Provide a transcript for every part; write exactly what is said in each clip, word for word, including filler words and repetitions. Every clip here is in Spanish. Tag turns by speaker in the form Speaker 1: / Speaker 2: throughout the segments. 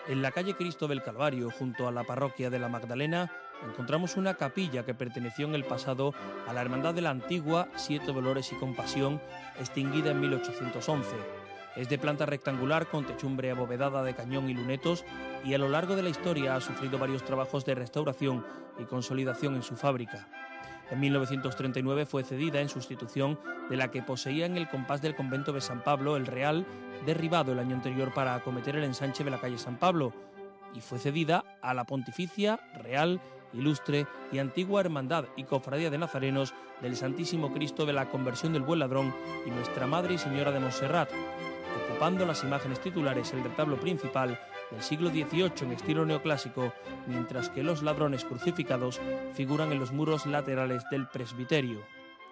Speaker 1: En la calle Cristo del Calvario, junto a la parroquia de la Magdalena, encontramos una capilla que perteneció en el pasado a la Hermandad de la Antigua Siete Dolores y Compasión, extinguida en mil ochocientos once. Es de planta rectangular con techumbre abovedada de cañón y lunetos y a lo largo de la historia ha sufrido varios trabajos de restauración y consolidación en su fábrica. En mil novecientos treinta y nueve fue cedida en sustitución de la que poseía en el compás del convento de San Pablo, el Real, derribado el año anterior para acometer el ensanche de la calle San Pablo, y fue cedida a la Pontificia, Real, Ilustre y Antigua Hermandad y Cofradía de Nazarenos del Santísimo Cristo de la Conversión del Buen Ladrón y Nuestra Madre y Señora de Montserrat, ocupando las imágenes titulares el retablo principal del siglo dieciocho en estilo neoclásico, mientras que los ladrones crucificados figuran en los muros laterales del presbiterio.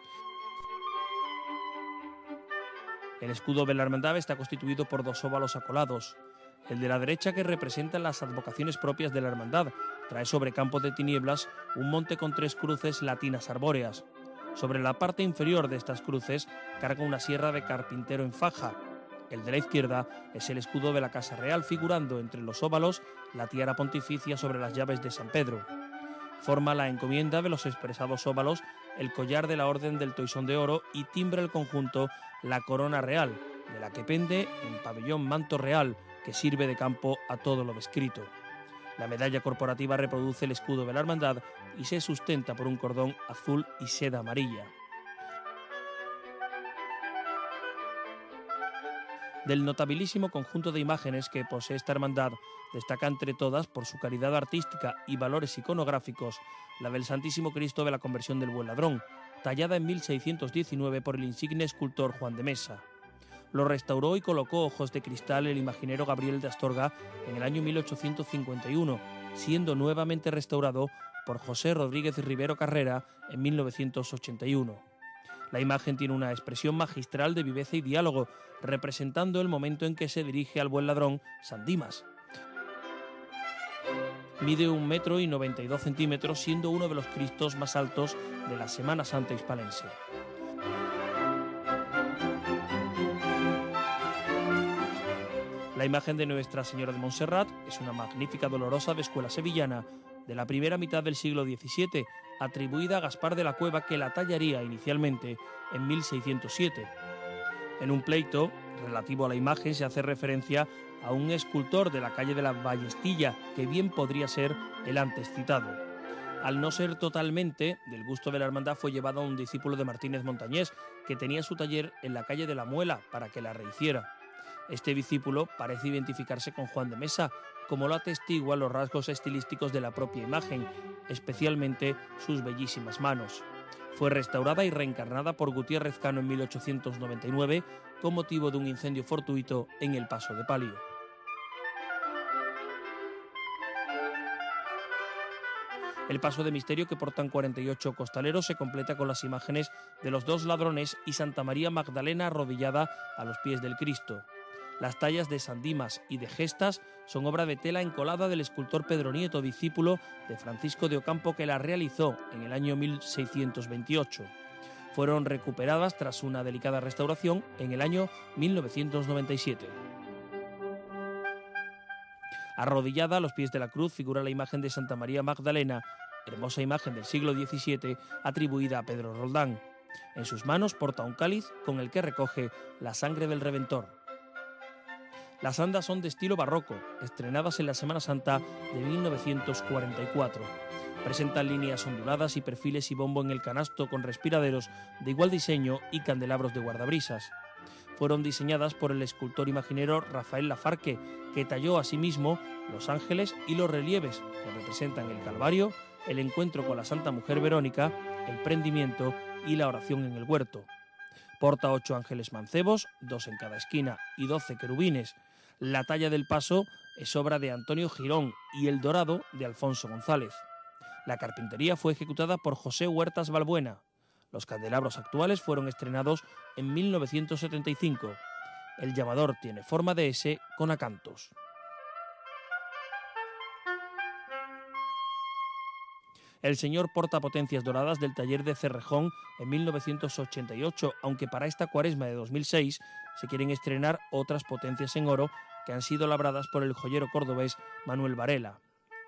Speaker 1: El escudo de la hermandad está constituido por dos óvalos acolados. El de la derecha, que representa las advocaciones propias de la hermandad, trae sobre campo de tinieblas un monte con tres cruces latinas arbóreas. Sobre la parte inferior de estas cruces carga una sierra de carpintero en faja. El de la izquierda es el escudo de la Casa Real, figurando entre los óvalos la tiara pontificia sobre las llaves de San Pedro. Forma la encomienda de los expresados óvalos el collar de la Orden del Toisón de Oro y timbra el conjunto la corona real, de la que pende en pabellón manto real, que sirve de campo a todo lo descrito. La medalla corporativa reproduce el escudo de la hermandad y se sustenta por un cordón azul y seda amarilla. Del notabilísimo conjunto de imágenes que posee esta hermandad, destaca entre todas, por su calidad artística y valores iconográficos, la del Santísimo Cristo de la Conversión del Buen Ladrón, tallada en mil seiscientos diecinueve por el insigne escultor Juan de Mesa. Lo restauró y colocó ojos de cristal el imaginero Gabriel de Astorga en el año mil ochocientos cincuenta y uno, siendo nuevamente restaurado por José Rodríguez Rivero Carrera en mil novecientos ochenta y uno. La imagen tiene una expresión magistral de viveza y diálogo, representando el momento en que se dirige al buen ladrón San Dimas. Mide un metro y noventa y dos centímetros, siendo uno de los cristos más altos de la Semana Santa hispalense. La imagen de Nuestra Señora de Montserrat es una magnífica dolorosa de escuela sevillana de la primera mitad del siglo diecisiete, atribuida a Gaspar de la Cueva, que la tallaría inicialmente en mil seiscientos siete. En un pleito relativo a la imagen se hace referencia a un escultor de la calle de la Ballestilla, que bien podría ser el antes citado. Al no ser totalmente del gusto de la hermandad, fue llevado a un discípulo de Martínez Montañés, que tenía su taller en la calle de la Muela, para que la rehiciera. Este discípulo parece identificarse con Juan de Mesa, como lo atestiguan los rasgos estilísticos de la propia imagen, especialmente sus bellísimas manos. Fue restaurada y reencarnada por Gutiérrez Cano en mil ochocientos noventa y nueve con motivo de un incendio fortuito en el Paso de Palio. El paso de misterio, que portan cuarenta y ocho costaleros, se completa con las imágenes de los dos ladrones y Santa María Magdalena arrodillada a los pies del Cristo. Las tallas de San Dimas y de Gestas son obra de tela encolada del escultor Pedro Nieto, discípulo de Francisco de Ocampo, que la realizó en el año mil seiscientos veintiocho. Fueron recuperadas tras una delicada restauración en el año mil novecientos noventa y siete. Arrodillada a los pies de la cruz figura la imagen de Santa María Magdalena, hermosa imagen del siglo diecisiete atribuida a Pedro Roldán. En sus manos porta un cáliz con el que recoge la sangre del Redentor. Las andas son de estilo barroco, estrenadas en la Semana Santa de mil novecientos cuarenta y cuatro. Presentan líneas onduladas y perfiles y bombo en el canasto con respiraderos de igual diseño y candelabros de guardabrisas. Fueron diseñadas por el escultor imaginero Rafael Lafarque, que talló asimismo los ángeles y los relieves que representan el Calvario, el encuentro con la Santa Mujer Verónica, el prendimiento y la oración en el huerto. Porta ocho ángeles mancebos, dos en cada esquina y doce querubines. La talla del paso es obra de Antonio Girón y el dorado de Alfonso González. La carpintería fue ejecutada por José Huertas Balbuena. Los candelabros actuales fueron estrenados en mil novecientos setenta y cinco. El llamador tiene forma de S con acantos. El señor porta potencias doradas del taller de Cerrejón en mil novecientos ochenta y ocho, aunque para esta cuaresma de dos mil seis se quieren estrenar otras potencias en oro que han sido labradas por el joyero cordobés Manuel Varela.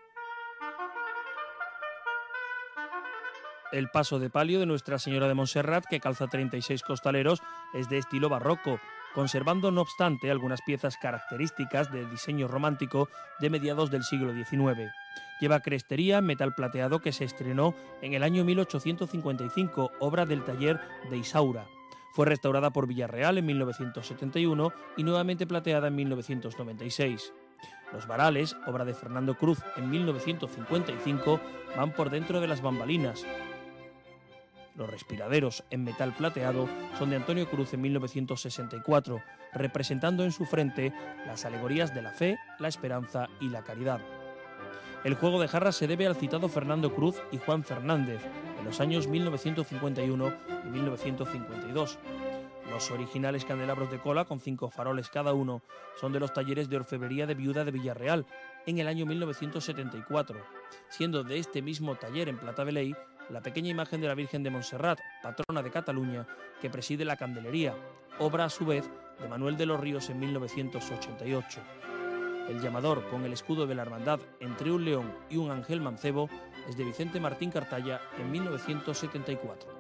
Speaker 1: El paso de palio de Nuestra Señora de Montserrat, que calza treinta y seis costaleros, es de estilo barroco, conservando no obstante algunas piezas características del diseño romántico de mediados del siglo diecinueve. Lleva crestería en metal plateado que se estrenó en el año mil ochocientos cincuenta y cinco, obra del taller de Isaura. Fue restaurada por Villarreal en mil novecientos setenta y uno y nuevamente plateada en mil novecientos noventa y seis. Los varales, obra de Fernando Cruz en mil novecientos cincuenta y cinco, van por dentro de las bambalinas. Los respiraderos en metal plateado son de Antonio Cruz en mil novecientos sesenta y cuatro, representando en su frente las alegorías de la fe, la esperanza y la caridad. El juego de jarras se debe al citado Fernando Cruz y Juan Fernández en los años mil novecientos cincuenta y uno y mil novecientos cincuenta y dos. Los originales candelabros de cola, con cinco faroles cada uno, son de los talleres de orfebrería de Viuda de Villarreal en el año mil novecientos setenta y cuatro, siendo de este mismo taller en plata de ley la pequeña imagen de la Virgen de Montserrat, patrona de Cataluña, que preside la candelería, obra a su vez de Manuel de los Ríos en mil novecientos ochenta y ocho. El llamador, con el escudo de la hermandad entre un león y un ángel mancebo, es de Vicente Martín Cartaya en mil novecientos setenta y cuatro.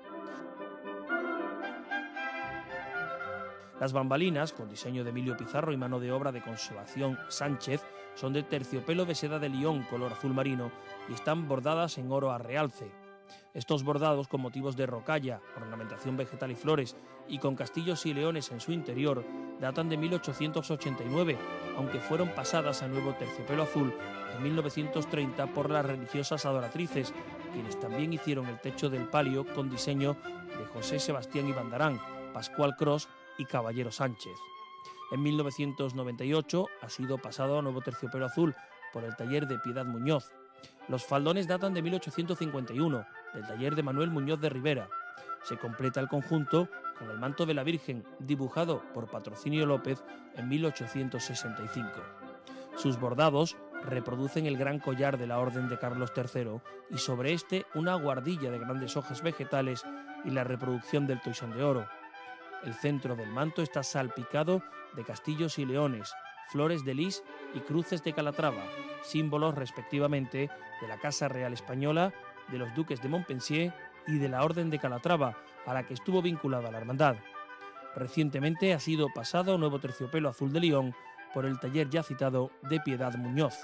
Speaker 1: Las bambalinas, con diseño de Emilio Pizarro y mano de obra de Consolación Sánchez, son de terciopelo de seda de Lyon color azul marino y están bordadas en oro a realce. Estos bordados, con motivos de rocalla, ornamentación vegetal y flores, y con castillos y leones en su interior, datan de mil ochocientos ochenta y nueve, aunque fueron pasadas a nuevo terciopelo azul en mil novecientos treinta por las religiosas adoratrices, quienes también hicieron el techo del palio con diseño de José Sebastián Ibandarán, Pascual Cros y Caballero Sánchez. En mil novecientos noventa y ocho ha sido pasado a nuevo terciopelo azul por el taller de Piedad Muñoz. Los faldones datan de mil ochocientos cincuenta y uno, del taller de Manuel Muñoz de Rivera. Se completa el conjunto con el manto de la Virgen, dibujado por Patrocinio López en mil ochocientos sesenta y cinco. Sus bordados reproducen el gran collar de la Orden de Carlos tercero y sobre este una guardilla de grandes hojas vegetales y la reproducción del toisón de oro. El centro del manto está salpicado de castillos y leones, flores de lis y cruces de Calatrava, símbolos respectivamente de la Casa Real Española, de los duques de Montpensier y de la Orden de Calatrava, a la que estuvo vinculada la hermandad. Recientemente ha sido pasado a nuevo terciopelo azul de Lyon por el taller ya citado de Piedad Muñoz.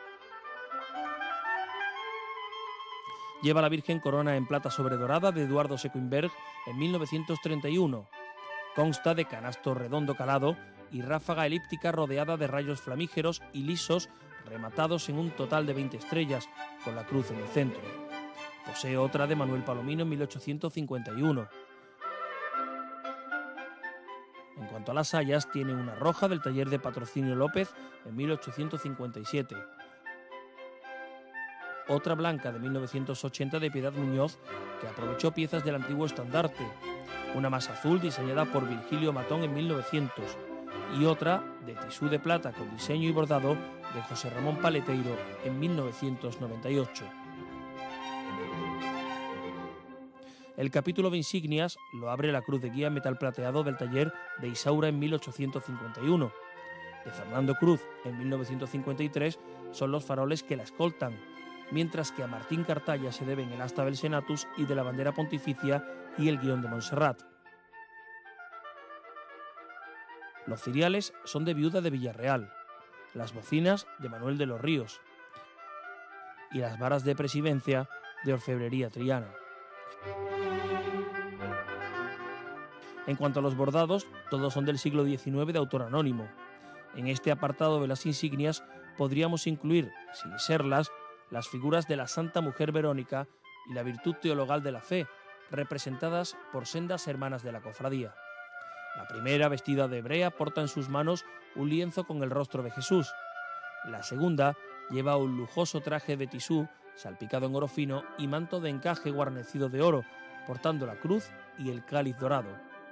Speaker 1: Lleva la Virgen corona en plata sobredorada de Eduardo Secuinberg en mil novecientos treinta y uno. Consta de canasto redondo calado y ráfaga elíptica rodeada de rayos flamígeros y lisos rematados en un total de veinte estrellas, con la cruz en el centro. Posee otra de Manuel Palomino en mil ochocientos cincuenta y uno. En cuanto a las sayas, tiene una roja del taller de Patrocinio López en mil ochocientos cincuenta y siete. Otra blanca de mil novecientos ochenta de Piedad Muñoz, que aprovechó piezas del antiguo estandarte. Una más azul diseñada por Virgilio Matón en mil novecientos y otra de tisú de plata con diseño y bordado de José Ramón Paleteiro en mil novecientos noventa y ocho. El capítulo de insignias lo abre la cruz de guía en metal plateado del taller de Isaura en mil ochocientos cincuenta y uno. De Fernando Cruz en mil novecientos cincuenta y tres son los faroles que la escoltan, mientras que a Martín Cartaya se deben el asta del Senatus y de la bandera pontificia y el guión de Montserrat. Los ciriales son de Viuda de Villarreal, las bocinas de Manuel de los Ríos y las varas de presidencia de Orfebrería Triana. En cuanto a los bordados, todos son del siglo diecinueve de autor anónimo. En este apartado de las insignias podríamos incluir, sin serlas, las figuras de la Santa Mujer Verónica y la Virtud Teologal de la Fe, representadas por sendas hermanas de la cofradía. La primera, vestida de hebrea, porta en sus manos un lienzo con el rostro de Jesús. La segunda lleva un lujoso traje de tisú, salpicado en oro fino, y manto de encaje guarnecido de oro, portando la cruz y el cáliz dorado.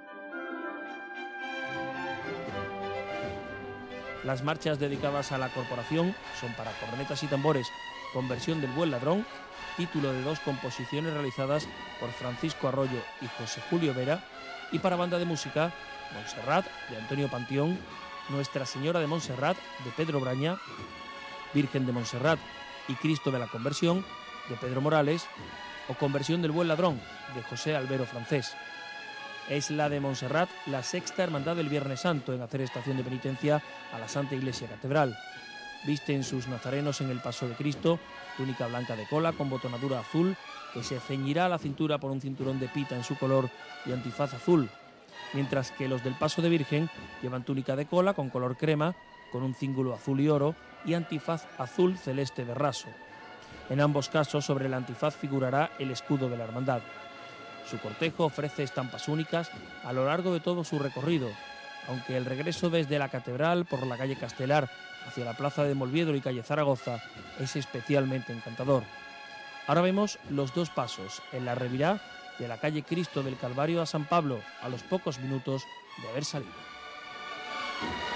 Speaker 1: Las marchas dedicadas a la corporación son para cornetas y tambores, con versión del Buen Ladrón, título de dos composiciones realizadas por Francisco Arroyo y José Julio Vera, y para banda de música, Montserrat, de Antonio Panteón, Nuestra Señora de Montserrat, de Pedro Braña, Virgen de Montserrat y Cristo de la Conversión, de Pedro Morales, o Conversión del Buen Ladrón, de José Albero Francés. Es la de Montserrat la sexta hermandad del Viernes Santo en hacer estación de penitencia a la Santa Iglesia Catedral. Visten sus nazarenos en el paso de Cristo, túnica blanca de cola con botonadura azul, que se ceñirá a la cintura por un cinturón de pita en su color y antifaz azul, mientras que los del paso de Virgen llevan túnica de cola con color crema, con un cíngulo azul y oro y antifaz azul celeste de raso. En ambos casos, sobre el antifaz figurará el escudo de la hermandad. Su cortejo ofrece estampas únicas a lo largo de todo su recorrido, aunque el regreso desde la catedral por la calle Castelar hacia la plaza de Molviedro y calle Zaragoza es especialmente encantador. Ahora vemos los dos pasos en la revirá de la calle Cristo del Calvario a San Pablo, a los pocos minutos de haber salido.